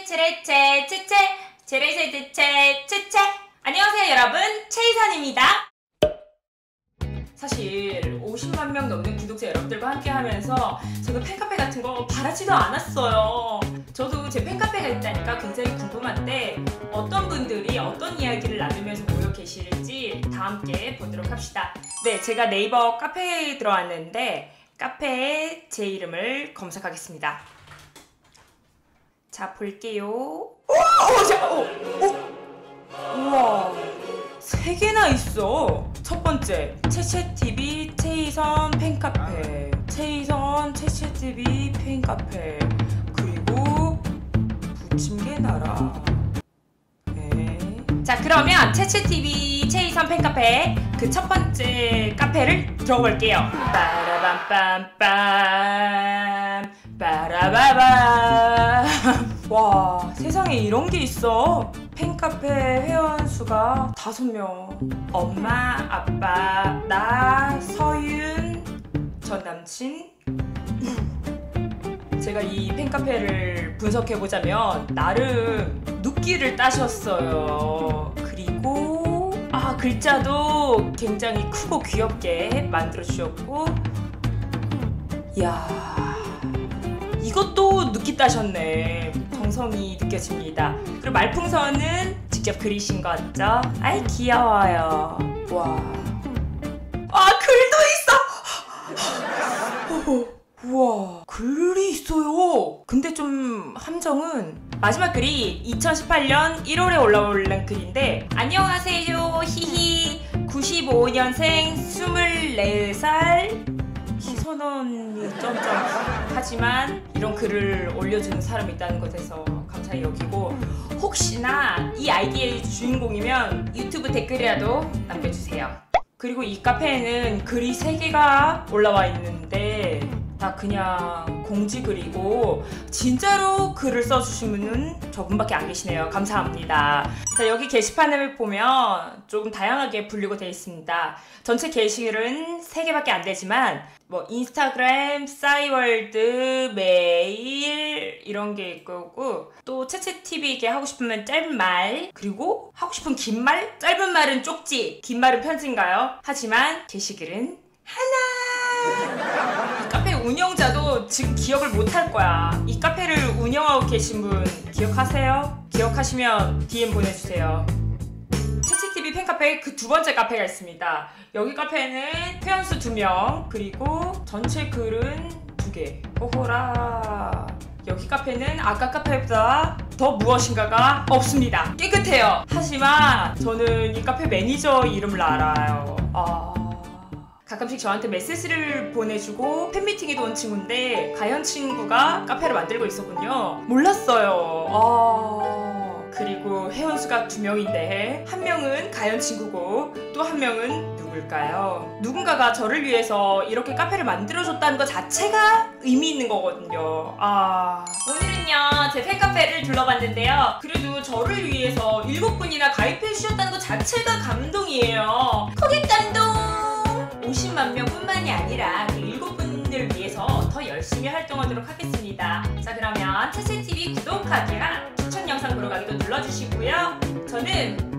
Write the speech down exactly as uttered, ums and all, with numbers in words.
체레체 체체 체레체 체체 체체. 안녕하세요 여러분, 최이선입니다. 사실 오십만 명 넘는 구독자 여러분들과 함께 하면서 저도 팬카페 같은 거 바라지도 않았어요. 저도 제 팬카페가 있다니까 굉장히 궁금한데 어떤 분들이 어떤 이야기를 나누면서 모여 계실지 다 함께 보도록 합시다. 네, 제가 네이버 카페에 들어왔는데 카페에 제 이름을 검색하겠습니다. 자, 볼게요. 오! 오! 자, 오! 오! 우와! 세 개나 있어! 첫 번째, 채채티비 최이선 팬카페. 최이선 채채티비 팬카페. 그리고 부침개 나라. 네. 자, 그러면 채채티비 최이선 팬카페 그 첫 번째 카페를 들어볼게요. 빠라밤빰빰 빠라바밤. 와, 세상에 이런 게 있어. 팬카페 회원수가 다섯 명. 엄마, 아빠, 나, 서윤, 전 남친. 제가 이 팬카페를 분석해보자면 나름 눕기를 따셨어요. 그리고 아, 글자도 굉장히 크고 귀엽게 만들어주셨고, 이야, 이것도 눕기 따셨네. 정성이 느껴집니다. 그리고 말풍선은 직접 그리신 거 같죠? 아이, 귀여워요. 와, 아, 글도 있어. 오, 우와, 글이 있어요. 근데 좀 함정은 마지막 글이 이천십팔 년 일월에 올라온 글인데, 안녕하세요 히히 구십오 년생 스물네 살 희선언니 점점. 하지만 이런 글을 올려주는 사람이 있다는 것에서 감사히 여기고, 혹시나 이 아이디의 주인공이면 유튜브 댓글이라도 남겨주세요. 그리고 이 카페에는 글이 세 개가 올라와 있는데 다 그냥 공지글이고, 진짜로 글을 써주신 분은 저분밖에 안 계시네요. 감사합니다. 자, 여기 게시판을 보면 조금 다양하게 분류가 되어 있습니다. 전체 게시글은 세 개밖에 안 되지만 뭐 인스타그램, 싸이월드, 메일 이런 게 있고, 또 채채티비에게 하고 싶으면 짧은 말, 그리고 하고 싶은 긴 말? 짧은 말은 쪽지, 긴 말은 편지인가요? 하지만 게시글은 하나. 이 카페 운영자도 지금 기억을 못할 거야. 이 카페를 운영하고 계신 분 기억하세요? 기억하시면 디엠 보내주세요. 채채티비 팬카페 그 두 번째 카페가 있습니다. 여기 카페는 회원수 두 명, 그리고 전체 글은 두 개. 오호라. 여기 카페는 아까 카페보다 더 무엇인가가 없습니다. 깨끗해요. 하지만 저는 이 카페 매니저 이름을 알아요. 아... 가끔씩 저한테 메시지를 보내주고 팬미팅에도 온 친구인데, 가연 친구가 카페를 만들고 있었군요. 몰랐어요. 아... 그리고 회원수가 두 명인데 한 명은 가연 친구고 또 한 명은 누굴까요? 누군가가 저를 위해서 이렇게 카페를 만들어줬다는 것 자체가 의미 있는 거거든요. 아... 오늘은요, 제 팬카페를 둘러봤는데요. 그래도 저를 위해서 일곱 분이나 가입해 주셨다는 것 자체가 감동이에요. 고객 감동! 오십만 명 뿐만이 아니라 그 일곱 분들 위해서 더 열심히 활동하도록 하겠습니다. 자, 그러면 채채티비 구독하기랑 추천 영상 보러 가기도 눌러주시고요. 저는